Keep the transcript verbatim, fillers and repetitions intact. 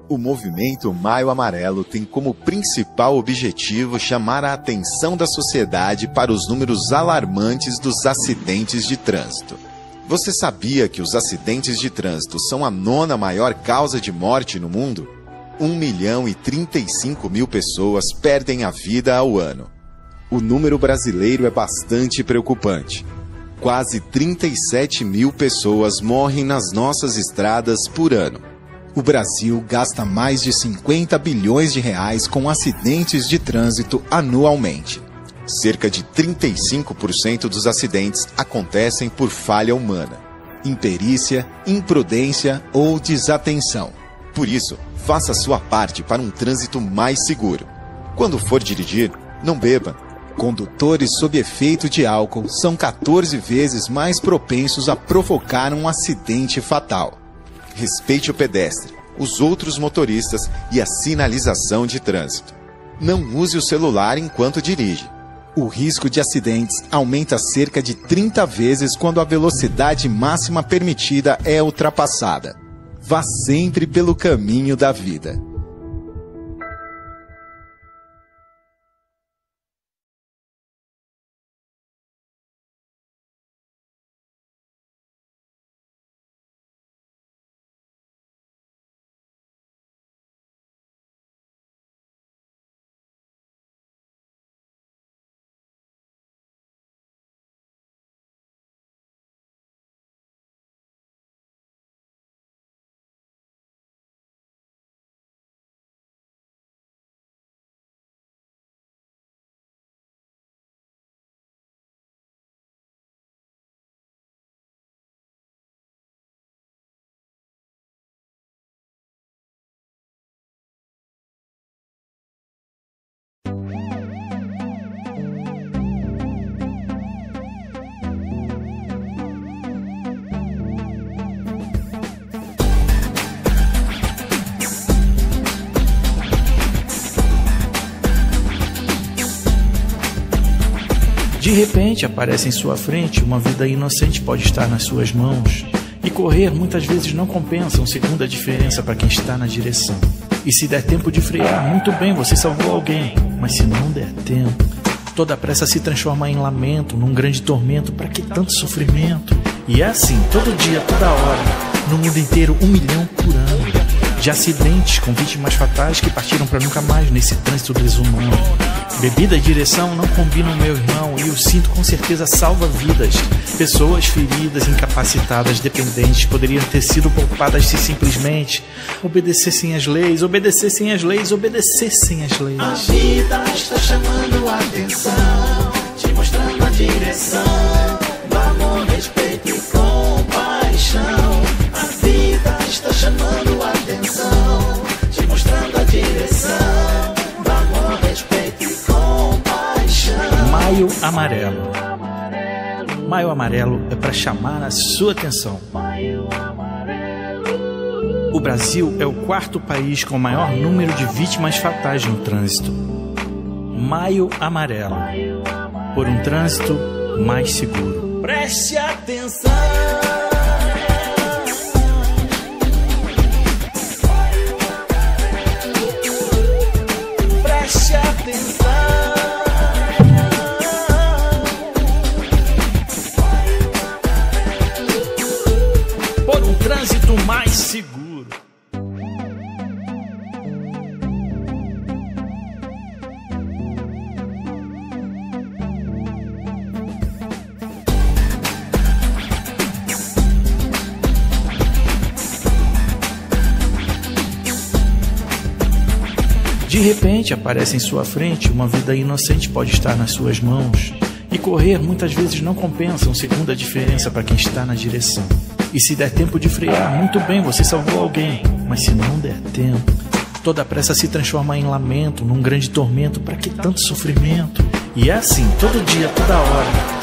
O movimento Maio Amarelo tem como principal objetivo chamar a atenção da sociedade para os números alarmantes dos acidentes de trânsito. Você sabia que os acidentes de trânsito são a nona maior causa de morte no mundo? um milhão e trinta e cinco mil pessoas perdem a vida ao ano. O número brasileiro é bastante preocupante. Quase trinta e sete mil pessoas morrem nas nossas estradas por ano. O Brasil gasta mais de cinquenta bilhões de reais com acidentes de trânsito anualmente. Cerca de trinta e cinco por cento dos acidentes acontecem por falha humana, imperícia, imprudência ou desatenção. Por isso, faça sua parte para um trânsito mais seguro. Quando for dirigir, não beba. Condutores sob efeito de álcool são quatorze vezes mais propensos a provocar um acidente fatal. Respeite o pedestre, os outros motoristas e a sinalização de trânsito. Não use o celular enquanto dirige. O risco de acidentes aumenta cerca de trinta vezes quando a velocidade máxima permitida é ultrapassada. Vá sempre pelo caminho da vida. De repente aparece em sua frente uma vida inocente pode estar nas suas mãos. E correr muitas vezes não compensa um segundo a diferença para quem está na direção. E se der tempo de frear, muito bem, você salvou alguém. Mas se não der tempo, toda pressa se transforma em lamento, num grande tormento. Para que tanto sofrimento? E é assim, todo dia, toda hora, no mundo inteiro, um milhão por ano de acidentes com vítimas fatais que partiram para nunca mais nesse trânsito desumano. Bebida e direção não combinam, meu irmão, e o cinto com certeza salva vidas. Pessoas feridas, incapacitadas, dependentes poderiam ter sido poupadas se simplesmente obedecessem as leis, obedecessem as leis, obedecessem as leis. A vida está chamando a atenção, te mostrando a direção do amor, respeito e compaixão. A vida está chamando a atenção, te mostrando a direção do amor, respeito e compaixão. Maio Amarelo. Maio Amarelo é para chamar a sua atenção. O Brasil é o quarto país com o maior número de vítimas fatais no trânsito. Maio Amarelo. Por um trânsito mais seguro. Preste atenção. Preste atenção. Por um trânsito mais seguro. De repente aparece em sua frente uma vida inocente pode estar nas suas mãos. E correr muitas vezes não compensa um segundo a diferença para quem está na direção. E se der tempo de frear, muito bem, você salvou alguém. Mas se não der tempo, toda pressa se transforma em lamento, num grande tormento. Para que tanto sofrimento? E é assim, todo dia, toda hora,